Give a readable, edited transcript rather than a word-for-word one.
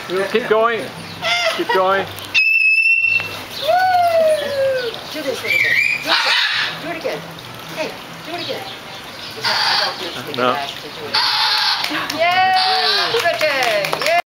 Keep going. Keep going. Do this little bit. Do it again. Hey, do it again. I don't usually get asked to do it. Yeah! Good day! Yeah!